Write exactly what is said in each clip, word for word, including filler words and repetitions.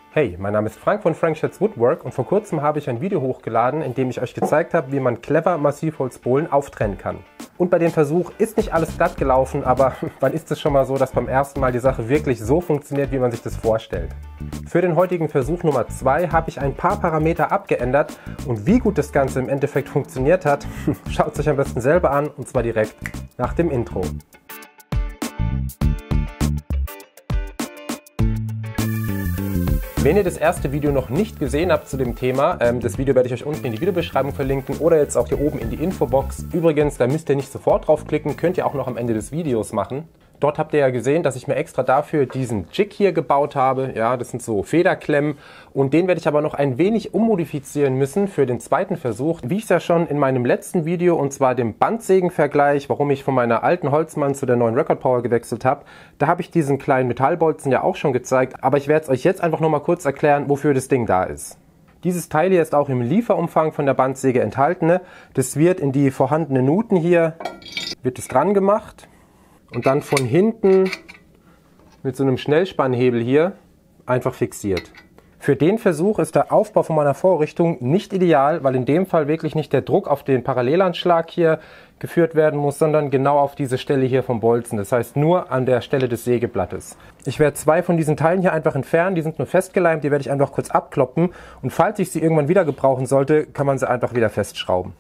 Hey, mein Name ist Frank von Frank's Woodwork und vor kurzem habe ich ein Video hochgeladen, in dem ich euch gezeigt habe, wie man clever Massivholzbohlen auftrennen kann. Und bei dem Versuch ist nicht alles glatt gelaufen, aber wann ist es schon mal so, dass beim ersten Mal die Sache wirklich so funktioniert, wie man sich das vorstellt? Für den heutigen Versuch Nummer zwei habe ich ein paar Parameter abgeändert und wie gut das Ganze im Endeffekt funktioniert hat, schaut es euch am besten selber an und zwar direkt nach dem Intro. Wenn ihr das erste Video noch nicht gesehen habt zu dem Thema, ähm, das Video werde ich euch unten in die Videobeschreibung verlinken oder jetzt auch hier oben in die Infobox. Übrigens, da müsst ihr nicht sofort draufklicken, könnt ihr auch noch am Ende des Videos machen. Dort habt ihr ja gesehen, dass ich mir extra dafür diesen Jig hier gebaut habe. Ja, das sind so Federklemmen und den werde ich aber noch ein wenig ummodifizieren müssen für den zweiten Versuch. Wie ich es ja schon in meinem letzten Video, und zwar dem Bandsägenvergleich, warum ich von meiner alten Holzmann zu der neuen Record Power gewechselt habe, da habe ich diesen kleinen Metallbolzen ja auch schon gezeigt, aber ich werde es euch jetzt einfach noch mal kurz erklären, wofür das Ding da ist. Dieses Teil hier ist auch im Lieferumfang von der Bandsäge enthalten. Das wird in die vorhandenen Nuten hier, wird es dran gemacht. Und dann von hinten mit so einem Schnellspannhebel hier einfach fixiert. Für den Versuch ist der Aufbau von meiner Vorrichtung nicht ideal, weil in dem Fall wirklich nicht der Druck auf den Parallelanschlag hier geführt werden muss, sondern genau auf diese Stelle hier vom Bolzen. Das heißt nur an der Stelle des Sägeblattes. Ich werde zwei von diesen Teilen hier einfach entfernen, die sind nur festgeleimt, die werde ich einfach kurz abkloppen und falls ich sie irgendwann wieder gebrauchen sollte, kann man sie einfach wieder festschrauben.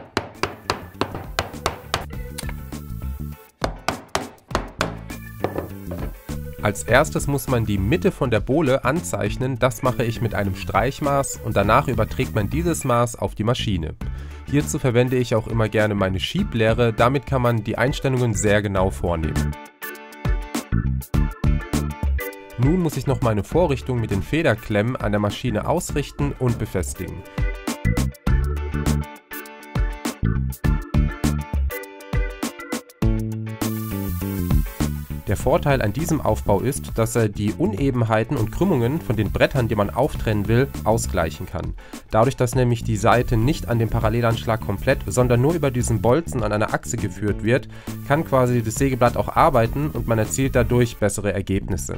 Als erstes muss man die Mitte von der Bohle anzeichnen, das mache ich mit einem Streichmaß und danach überträgt man dieses Maß auf die Maschine. Hierzu verwende ich auch immer gerne meine Schieblehre, damit kann man die Einstellungen sehr genau vornehmen. Nun muss ich noch meine Vorrichtung mit den Federklemmen an der Maschine ausrichten und befestigen. Der Vorteil an diesem Aufbau ist, dass er die Unebenheiten und Krümmungen von den Brettern, die man auftrennen will, ausgleichen kann. Dadurch, dass nämlich die Seite nicht an dem Parallelanschlag komplett, sondern nur über diesen Bolzen an einer Achse geführt wird, kann quasi das Sägeblatt auch arbeiten und man erzielt dadurch bessere Ergebnisse.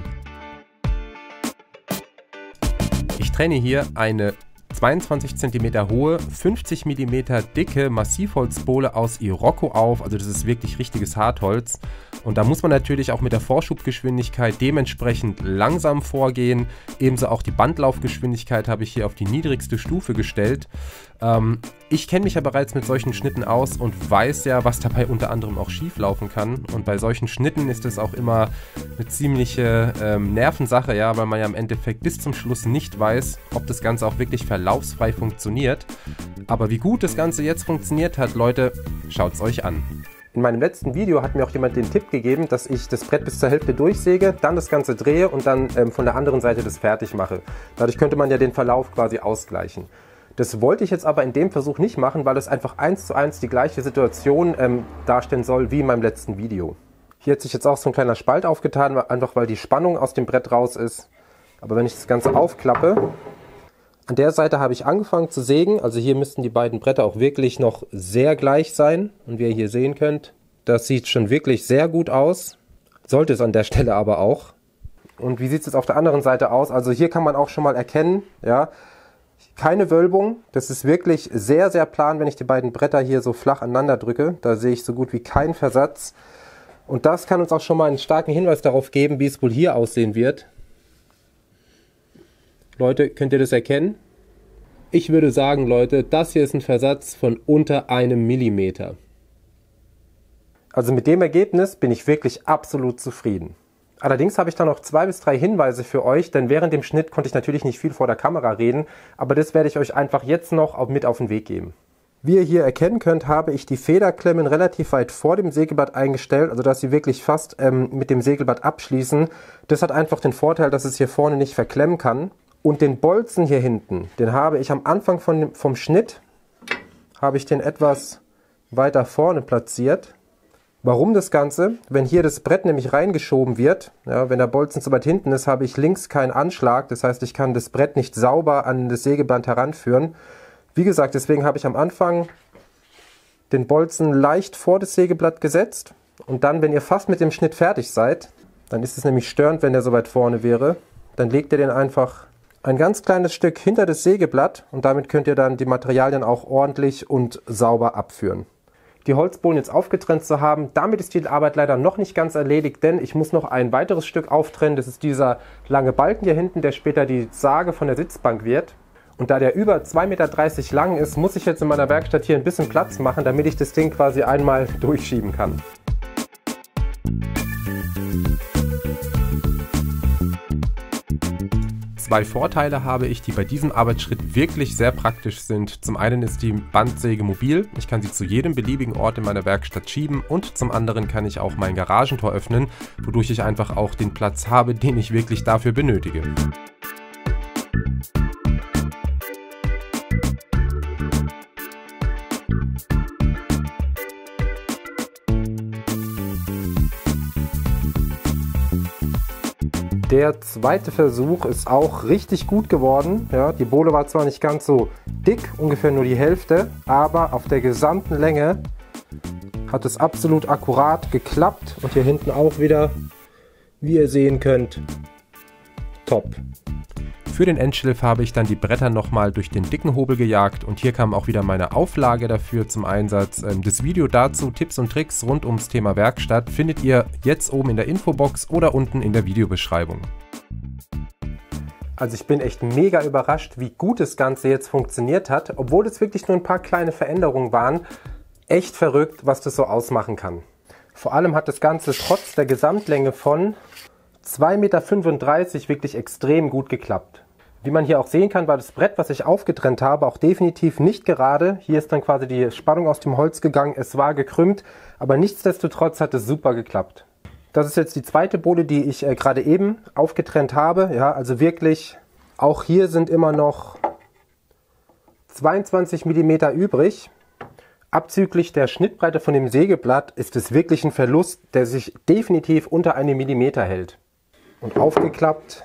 Ich trenne hier eine zweiundzwanzig Zentimeter hohe, fünfzig Millimeter dicke Massivholzbohle aus Iroko auf, also das ist wirklich richtiges Hartholz. Und da muss man natürlich auch mit der Vorschubgeschwindigkeit dementsprechend langsam vorgehen. Ebenso auch die Bandlaufgeschwindigkeit habe ich hier auf die niedrigste Stufe gestellt. Ähm, ich kenne mich ja bereits mit solchen Schnitten aus und weiß ja, was dabei unter anderem auch schief laufen kann. Und bei solchen Schnitten ist es auch immer eine ziemliche ähm, Nervensache, ja, weil man ja im Endeffekt bis zum Schluss nicht weiß, ob das Ganze auch wirklich verlaufsfrei funktioniert. Aber wie gut das Ganze jetzt funktioniert hat, Leute, schaut es euch an. In meinem letzten Video hat mir auch jemand den Tipp gegeben, dass ich das Brett bis zur Hälfte durchsäge, dann das Ganze drehe und dann ähm, von der anderen Seite das fertig mache. Dadurch könnte man ja den Verlauf quasi ausgleichen. Das wollte ich jetzt aber in dem Versuch nicht machen, weil es einfach eins zu eins die gleiche Situation ähm, darstellen soll wie in meinem letzten Video. Hier hat sich jetzt auch so ein kleiner Spalt aufgetan, einfach weil die Spannung aus dem Brett raus ist. Aber wenn ich das Ganze aufklappe, an der Seite habe ich angefangen zu sägen, also hier müssten die beiden Bretter auch wirklich noch sehr gleich sein. Und wie ihr hier sehen könnt, das sieht schon wirklich sehr gut aus, sollte es an der Stelle aber auch. Und wie sieht es jetzt auf der anderen Seite aus? Also hier kann man auch schon mal erkennen, ja, keine Wölbung, das ist wirklich sehr, sehr plan, wenn ich die beiden Bretter hier so flach aneinander drücke. Da sehe ich so gut wie keinen Versatz. Und das kann uns auch schon mal einen starken Hinweis darauf geben, wie es wohl hier aussehen wird. Leute, könnt ihr das erkennen? Ich würde sagen, Leute, das hier ist ein Versatz von unter einem Millimeter. Also mit dem Ergebnis bin ich wirklich absolut zufrieden. Allerdings habe ich da noch zwei bis drei Hinweise für euch, denn während dem Schnitt konnte ich natürlich nicht viel vor der Kamera reden, aber das werde ich euch einfach jetzt noch mit auf den Weg geben. Wie ihr hier erkennen könnt, habe ich die Federklemmen relativ weit vor dem Sägeblatt eingestellt, also dass sie wirklich fast ähm, mit dem Sägeblatt abschließen. Das hat einfach den Vorteil, dass es hier vorne nicht verklemmen kann. Und den Bolzen hier hinten, den habe ich am Anfang von dem, vom Schnitt, habe ich den etwas weiter vorne platziert. Warum das Ganze? Wenn hier das Brett nämlich reingeschoben wird, ja, wenn der Bolzen zu weit hinten ist, habe ich links keinen Anschlag. Das heißt, ich kann das Brett nicht sauber an das Sägeband heranführen. Wie gesagt, deswegen habe ich am Anfang den Bolzen leicht vor das Sägeblatt gesetzt. Und dann, wenn ihr fast mit dem Schnitt fertig seid, dann ist es nämlich störend, wenn der so weit vorne wäre. Dann legt ihr den einfach ein ganz kleines Stück hinter das Sägeblatt und damit könnt ihr dann die Materialien auch ordentlich und sauber abführen. Die Holzbohlen jetzt aufgetrennt zu haben, damit ist die Arbeit leider noch nicht ganz erledigt, denn ich muss noch ein weiteres Stück auftrennen. Das ist dieser lange Balken hier hinten, der später die Sage von der Sitzbank wird. Und da der über zwei Meter dreißig lang ist, muss ich jetzt in meiner Werkstatt hier ein bisschen Platz machen, damit ich das Ding quasi einmal durchschieben kann. Zwei Vorteile habe ich, die bei diesem Arbeitsschritt wirklich sehr praktisch sind. Zum einen ist die Bandsäge mobil, ich kann sie zu jedem beliebigen Ort in meiner Werkstatt schieben und zum anderen kann ich auch mein Garagentor öffnen, wodurch ich einfach auch den Platz habe, den ich wirklich dafür benötige. Der zweite Versuch ist auch richtig gut geworden. Ja, die Bohle war zwar nicht ganz so dick, ungefähr nur die Hälfte, aber auf der gesamten Länge hat es absolut akkurat geklappt. Und hier hinten auch wieder, wie ihr sehen könnt, top. Für den Endschliff habe ich dann die Bretter nochmal durch den dicken Hobel gejagt und hier kam auch wieder meine Auflage dafür zum Einsatz. Das Video dazu, Tipps und Tricks rund ums Thema Werkstatt, findet ihr jetzt oben in der Infobox oder unten in der Videobeschreibung. Also ich bin echt mega überrascht, wie gut das Ganze jetzt funktioniert hat, obwohl es wirklich nur ein paar kleine Veränderungen waren. Echt verrückt, was das so ausmachen kann. Vor allem hat das Ganze trotz der Gesamtlänge von zwei Meter fünfunddreißig wirklich extrem gut geklappt. Wie man hier auch sehen kann, war das Brett, was ich aufgetrennt habe, auch definitiv nicht gerade. Hier ist dann quasi die Spannung aus dem Holz gegangen, es war gekrümmt, aber nichtsdestotrotz hat es super geklappt. Das ist jetzt die zweite Bohle, die ich äh, gerade eben aufgetrennt habe. Ja, also wirklich, auch hier sind immer noch zweiundzwanzig Millimeter übrig. Abzüglich der Schnittbreite von dem Sägeblatt ist es wirklich ein Verlust, der sich definitiv unter einem Millimeter hält. Und aufgeklappt.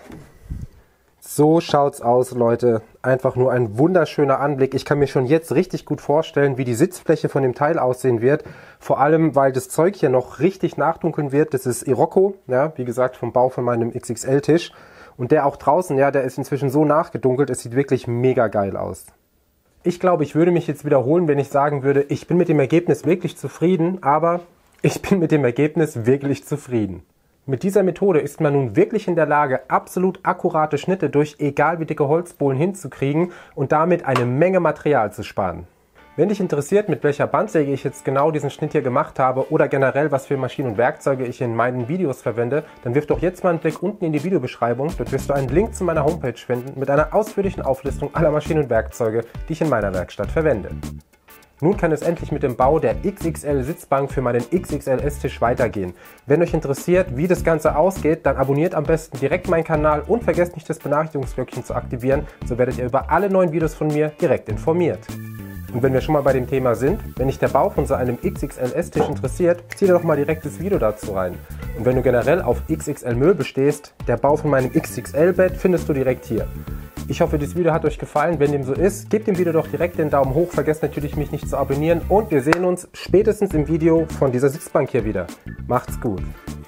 So schaut's aus, Leute. Einfach nur ein wunderschöner Anblick. Ich kann mir schon jetzt richtig gut vorstellen, wie die Sitzfläche von dem Teil aussehen wird. Vor allem, weil das Zeug hier noch richtig nachdunkeln wird. Das ist Iroko, ja, wie gesagt, vom Bau von meinem X X L-Tisch. Und der auch draußen, ja, der ist inzwischen so nachgedunkelt. Es sieht wirklich mega geil aus. Ich glaube, ich würde mich jetzt wiederholen, wenn ich sagen würde, ich bin mit dem Ergebnis wirklich zufrieden, aber ich bin mit dem Ergebnis wirklich zufrieden. Mit dieser Methode ist man nun wirklich in der Lage, absolut akkurate Schnitte durch egal wie dicke Holzbohlen hinzukriegen und damit eine Menge Material zu sparen. Wenn dich interessiert, mit welcher Bandsäge ich jetzt genau diesen Schnitt hier gemacht habe oder generell, was für Maschinen und Werkzeuge ich in meinen Videos verwende, dann wirf doch jetzt mal einen Blick unten in die Videobeschreibung. Dort wirst du einen Link zu meiner Homepage finden mit einer ausführlichen Auflistung aller Maschinen und Werkzeuge, die ich in meiner Werkstatt verwende. Nun kann es endlich mit dem Bau der X X L-Sitzbank für meinen X X L-Esstisch weitergehen. Wenn euch interessiert, wie das Ganze ausgeht, dann abonniert am besten direkt meinen Kanal und vergesst nicht das Benachrichtigungsglöckchen zu aktivieren, so werdet ihr über alle neuen Videos von mir direkt informiert. Und wenn wir schon mal bei dem Thema sind, wenn dich der Bau von so einem X X L-Esstisch interessiert, zieh dir doch mal direkt das Video dazu rein. Und wenn du generell auf X X L-Möbel stehst, der Bau von meinem X X L-Bett findest du direkt hier. Ich hoffe, dieses Video hat euch gefallen. Wenn dem so ist, gebt dem Video doch direkt den Daumen hoch. Vergesst natürlich, mich nicht zu abonnieren. Und wir sehen uns spätestens im Video von dieser Sitzbank hier wieder. Macht's gut.